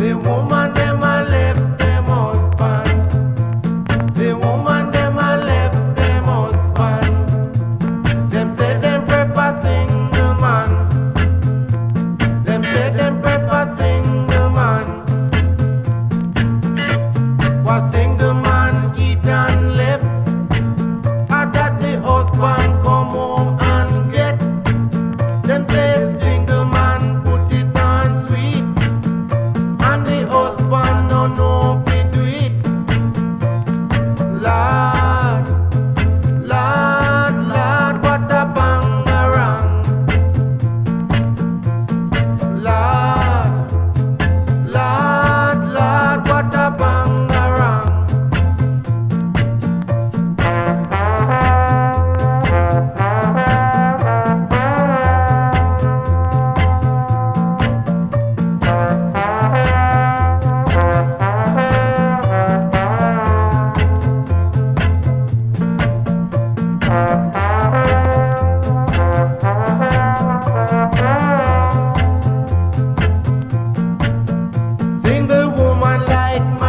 woman them a left them husband. The woman them a left them husband. Them say them prefer single man. Them say them prefer single man. What single man eat and left, and that the husband come home and get. Them say single man put it on sweet, and the husband no know fi do it. Lord, Lord, Lord, what a bangarang. Lord, Lord, Lord, what a bangarang. Single woman like